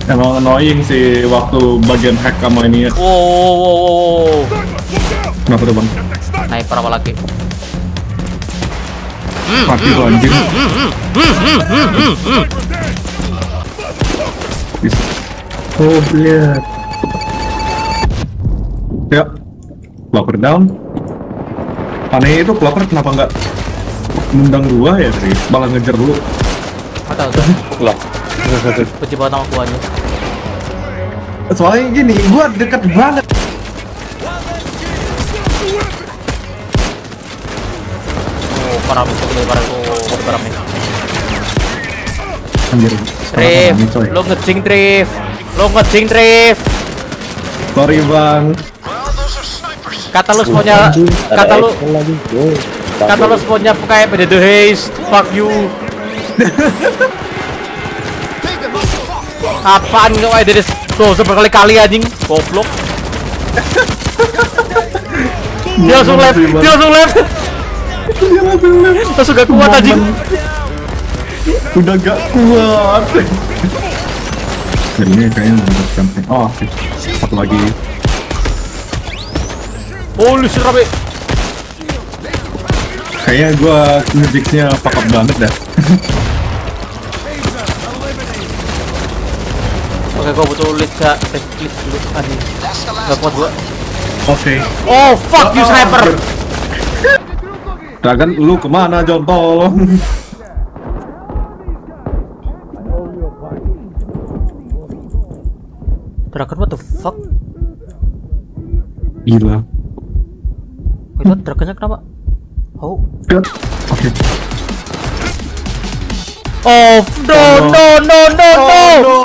Emang annoying sih waktu bagian hack sama ini ya. Wow. Kenapa tuh bang? Sniper apa lagi? Mati tuh anjing. Oh lihat. Ya, Clover down. Aneh itu Clover kenapa nggak nendang gua ya tadi? Malah ngejar dulu. Atau tuh? Lah. Benci banget sama gua aja. Soalnya gini, gua deket banget. Oh, parah nih. Anjir. Drift, lo ngejing drift. Sorry bang. Kata lu spawnnya kayak pada The Haze. Fuck you. Apaan kau ada dari tuh berkali-kali anjing, goblok. Dia langsung left. Langsung gak kuat anjing. Udah gak kuat. Ini kayaknya mengharuskan. Oh, satu lagi. Holy shit, rabe. Kayaknya gua ngejiknya fuck up banget dah. Oke, gua butuh lead dulu anjing. Gak kuat gua. Oke. Oh, fuck you sniper. Dragon, lu kemana John? Tolong. Dragon, what the fuck? Gila. Itu dragonnya kenapa? Oh. Oke. Oh, no.